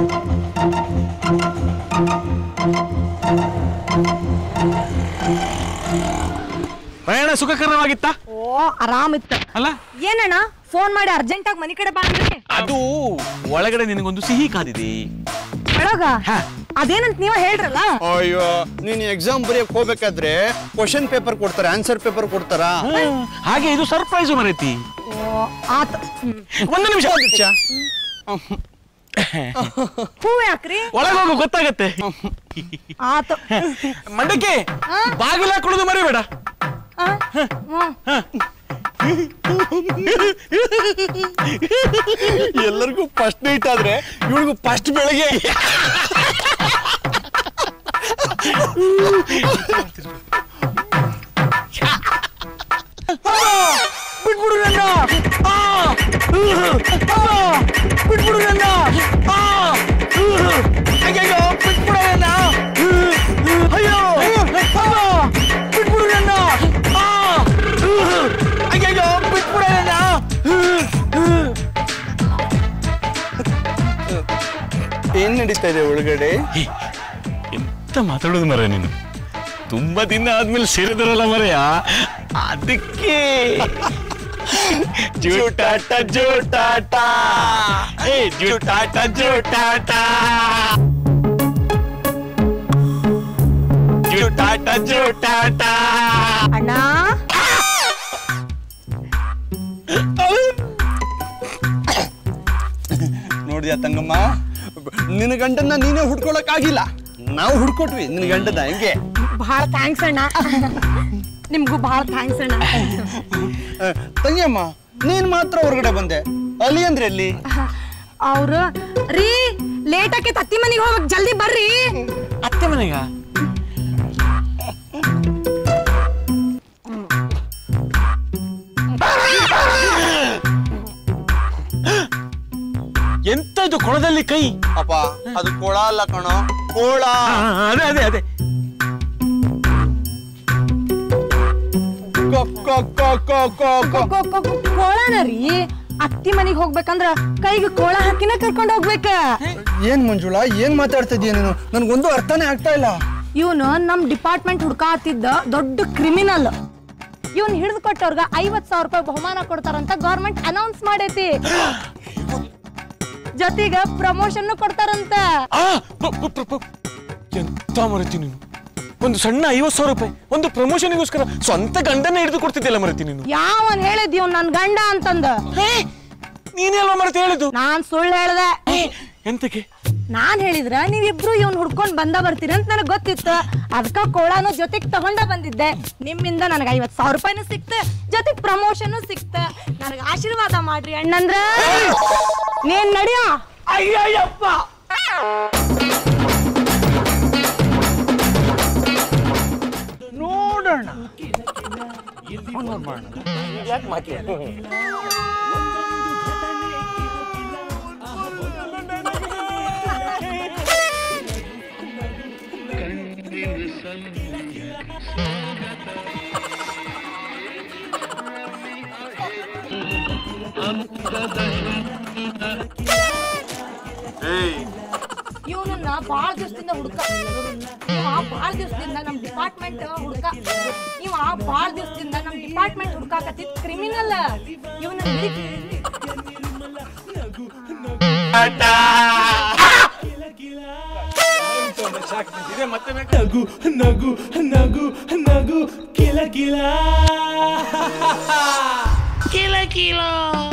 ಪ್ರಯಾಣ ಸುಖಕರವಾಗಿತ್ತ? ಓ ಆರಾಮಿತ್ತ. ಅಲ್ಲ ಏನಣ್ಣ ಫೋನ್ ಮಾಡಿ ಅರ್ಜೆಂಟ್ ಆಗಿ ಮನಿ ಕಡೆ ಬಾ ಅಂದ್ರಿ? ಅದು ಒಳಗಡೆ ನಿನಗೊಂದು ಸಿಹಿ ಕಾದಿದೆ. ಒಳಗ ಅದೇನಂತ ನೀವ ಹೇಳ್ರಲ್ಲ. ಅಯ್ಯೋ, ನೀನು ಎಕ್ಸಾಮ್ ಬರೆಯಕ್ ಹೋಗ್ಬೇಕಾದ್ರೆ ಕ್ವಶನ್ ಪೇಪರ್ ಕೊಡ್ತಾರೆ, ಆನ್ಸರ್ ಪೇಪರ್ ಕೊಡ್ತಾರ. ಹಾಗೆ ಇದು ಸರ್ಪ್ರೈಸ್ ಮರೈತಿ. ಓ ಆತ. ಒಂದು ನಿಮಿಷ. ಹೂ ಯಾಕ್ರಿ? ಒಳಗೋಗು, ಗೊತ್ತಾಗತ್ತೆ. ಆತ. ಮಂಡಕ್ಕೆ ಬಾಗಿಲ ಕೊಡೋದು ಮರಿಬೇಡ. ಎಲ್ಲರಿಗೂ ಫಸ್ಟ್ ನೈಟ್ ಆದ್ರೆ ಇವಳಿಗೂ ಫಸ್ಟ್ ಬೆಳಗ್ಗೆ. ಬಿಟ್ಬಿಡು ನನ್ನ. ಬಿಟ್ಬಿಡು ನನ್ನ. ಅಯ್ಯೋ ಬಿಟ್ಬಿಡು ನನ್ನ. ಅಯ್ಯೋ ಬಿಟ್ಬಿಡು ನನ್ನ. ಅಯ್ಯೋ ಬಿಟ್ಬಿಡು ನನ್ನ. ಏನ್ ನಡೀತಾ ಇದೆ ಒಳಗಡೆ? ಎಂತ ಮಾತಾಡೋದು ಮರ ನೀನು? ತುಂಬಾ ದಿನ ಆದ್ಮೇಲೆ ಸೇರಿದಾರಲ್ಲ ಮರೆಯ, ಅದಕ್ಕೆ. ಜೂಟಾಟ ಜೂಟಾಟ, ಏ ಜೂಟಾಟ ಜೂಟಾಟ, ಜೂಟಾಟ ಜೂಟಾಟ. ಅಣ್ಣ ನೋಡಿದ್ಯಾ ತಂಗಮ್ಮ, ನಿನ್ನ ಗಂಡನ್ನ ನೀನೇ ಹುಡ್ಕೊಳಕ್ ಆಗಿಲ್ಲ, ನಾವು ಹುಡ್ಕೊಟ್ವಿ ನಿನ್ನ ಗಂಡನ. ಹೆಂಗೆ? ಬಹಳ ಥ್ಯಾಂಕ್ಸ್ ಅಣ್ಣ. ನಿಮ್ಗೂ ಬಹಳ ಥ್ಯಾಂಕ್ಸ್ ಅಣ್ಣ. ತಂಗಿಯಮ್ಮ, ನೀನ್ ಮಾತ್ರ ಹೊರಗಡೆ ಬಂದೆ, ಅಲ್ಲಿ ಅಂದ್ರೆ ಎಲ್ಲಿ? ಅವ್ರು ರೀ ಲೇಟ್ ಆಗಿ ಅತ್ತಿ ಮನೆಗೆ ಹೋಗ್ಬೇಕು, ಜಲ್ದಿ ಬರ್ರಿ. ಅತ್ತೆ ಮನೆಗ? ಕೊಳದಲ್ಲಿ ಕೈ. ಅಪ್ಪ ಅದು ಕೊಳ ಅಲ್ಲ ಕಣೋ, ಕೋಳ. ಅದೇ ಅದೇ ಅದೇ. ಕೋಳನ ರೀ, ಅತ್ತಿ ಮನಿಗ್ ಹೋಗ್ಬೇಕಂದ್ರ ಕೈಗೆ ಕೋಳ ಹಾಕಿನ ಕರ್ಕೊಂಡ್ ಹೋಗ್ಬೇಕ. ಏನ್ ಮಂಜುಳಾ, ಏನ್ ಮಾತಾಡ್ತಿದ್ಯ ನೀನು? ನನ್ಗೊಂದು ಅರ್ಥನೇ ಆಗ್ತಾ ಇಲ್ಲ. ಇವನು ನಮ್ ಡಿಪಾರ್ಟ್ಮೆಂಟ್ ಹುಡ್ಕಾತಿದ್ದ ದೊಡ್ಡ ಕ್ರಿಮಿನಲ್. ಇವನ್ ಹಿಡಿದು ಕೊಟ್ಟವ್ರಗ 50,000 ರೂಪಾಯಿ ಬಹುಮಾನ ಕೊಡ್ತಾರಂತ ಗೌರ್ಮೆಂಟ್ ಅನೌನ್ಸ್ ಮಾಡೈತಿ. ಜೊತೆಗ ಪ್ರಮೋಷನ್ ಕೊಡ್ತಾರಂತ. ಎಂತ ಮರತಿ ನೀನು, ಒಂದು ಸಣ್ಣ 50,000 ರೂಪಾಯಿ ಒಂದು ಪ್ರಮೋಷನ್ಗೋಸ್ಕರ ಸ್ವಂತ ಗಂಡನೇ ಹಿಡಿದು ಕೊಡ್ತಿದ್ದಿಲ್ಲ ಮರತಿ ನೀನು. ಯಾವನ್ ಹೇಳಿದ್ ಇವ್ ನನ್ ಗಂಡ ಅಂತಂದ? ನೀನೆಲ್ಲ ಮರತಿ ಹೇಳಿದ್ದು? ನಾನ್ ಸುಳ್ಳು ಹೇಳ್ದೆ. ಎಂತಕ್ಕೆ? ನಾನ್ ಹೇಳಿದ್ರ ನೀವಿಬ್ರು ಇವ್ನ್ ಹುಡ್ಕೊಂಡ್ ಬರ್ತೀರಿ ಅಂತ ನನಗ್ ಗೊತ್ತಿತ್ತು. ಅದಕ್ಕ ಕೋಳಾನು ಜೊತೆಗ್ ತಗೊಂಡ ಬಂದಿದ್ದೆ. ನಿಮ್ಮಿಂದ ನನಗೆ 50,000 ರೂಪಾಯಿನೂ ಸಿಕ್ತ, ಜೊತೆಗ್ ಪ್ರಮೋಷನ್ ಸಿಕ್ತ. ನನಗ ಆಶೀರ್ವಾದ ಮಾಡ್ರಿ ಅಣ್ಣಂದ್ರ. ನೀನ್ ನಡಿಯೋ. ಅಯ್ಯಯ್ಯಪ್ಪ, ನೋಡೋಣ. ಯಾಕೆ ಮಾತಿ? ಇವನನ್ನ ಬಾಳ ದಿವಸದಿಂದ ಬಾಳ ದಿವಸದಿಂದ ನಮ್ ಡಿಪಾರ್ಟ್ಮೆಂಟ್ ಬಾಳ ದಿವಸದಿಂದ ನಮ್ ಡಿಪಾರ್ಟ್ಮೆಂಟ್ ಹುಡುಕಾಕತ್ತಿದ್ ಕ್ರಿಮಿನಲ್. ಇವನ ನಗು ನಗು ನಗು ನಗು ಕಿಲ ಕಿಲ ಕಿಲ ಕಿಲ.